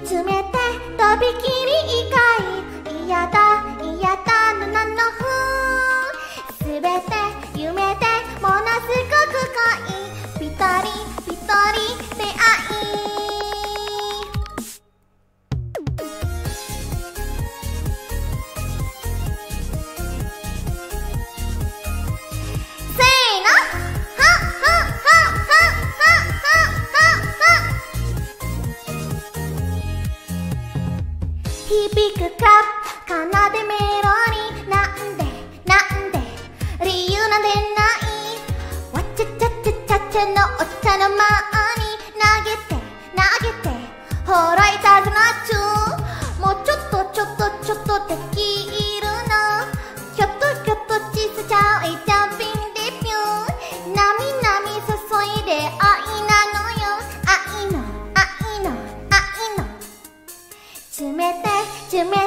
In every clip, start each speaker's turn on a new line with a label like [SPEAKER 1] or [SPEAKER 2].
[SPEAKER 1] 冷てとびきり異界、嫌だ嫌だのなのふすべて夢でものすごく濃い、ぴたりぴたり出会い。せーの、はっはっはっはっはっはっはっ。響くクラップ奏でメロディー、なんでなんで理由なんてない。わちゃちゃちゃちゃちゃのお茶の間に投げて投げてほらいたずら中。もうちょっとちょっとちょっとできるの。ひょっとひょっとちさちゃいジャンピングデビュー。なみなみ注いで愛なのよ。愛の愛の愛の冷て冷てとびきり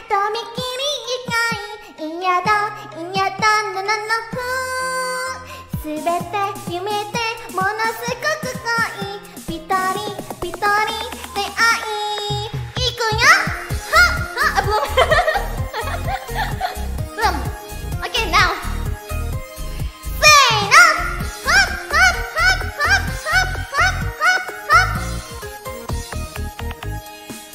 [SPEAKER 1] 異界、嫌だ嫌だななのふすべて夢でものすごく濃い、ぴたりぴたり出会い。いくよ、はっはっ、boom okay now せーの、はっはっはっはっはっはっは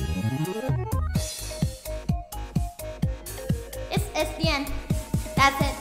[SPEAKER 1] っはっ。It's the end. That's it.